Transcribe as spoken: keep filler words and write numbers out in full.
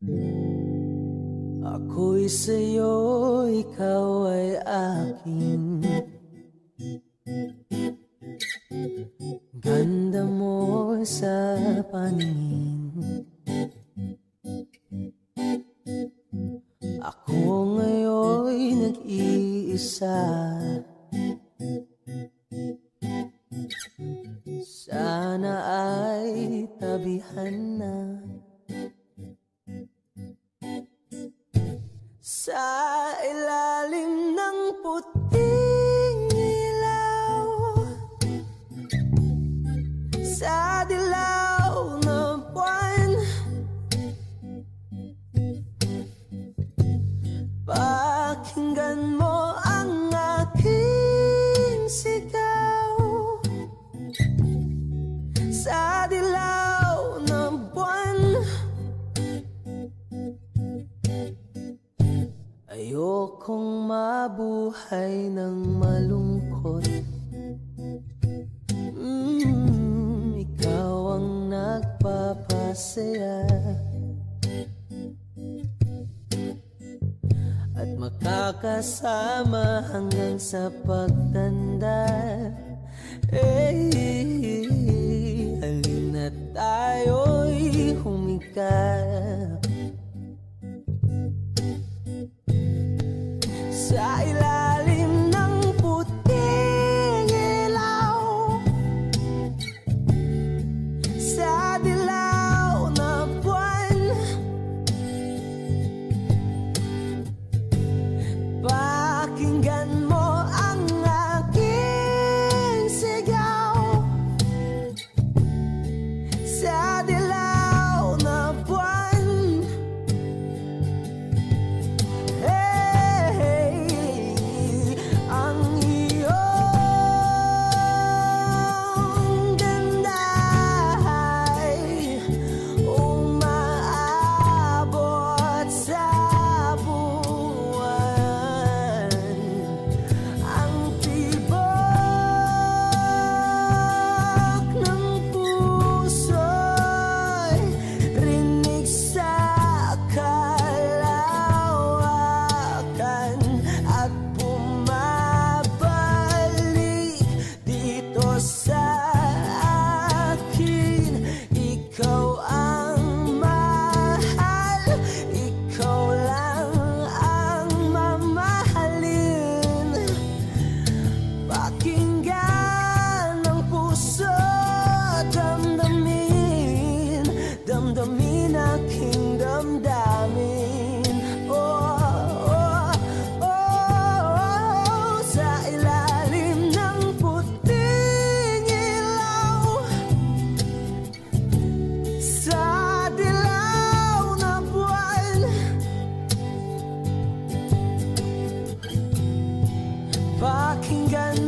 Ako'y sa'yo, ikaw ay akin. Ganda mo sa paningin. Ako ngayon'y nag-iisa. Sana ay tabihan na. Sa ilalim ng puting ilaw, sa dilaw na buwan, pakinggan mo ang aking sigaw. Sa dilaw na buwan, ayokong mabuhay ng malungkot. mm, Ikaw ang nagpapasaya at makakasama hanggang sa pagtanda. Eh, halina tayo'y humikap sa ilalim ng puting ilaw, sa dilaw na buwan, pakinggan mo ang aking sigaw. Sa dilaw na buwan, pakinggan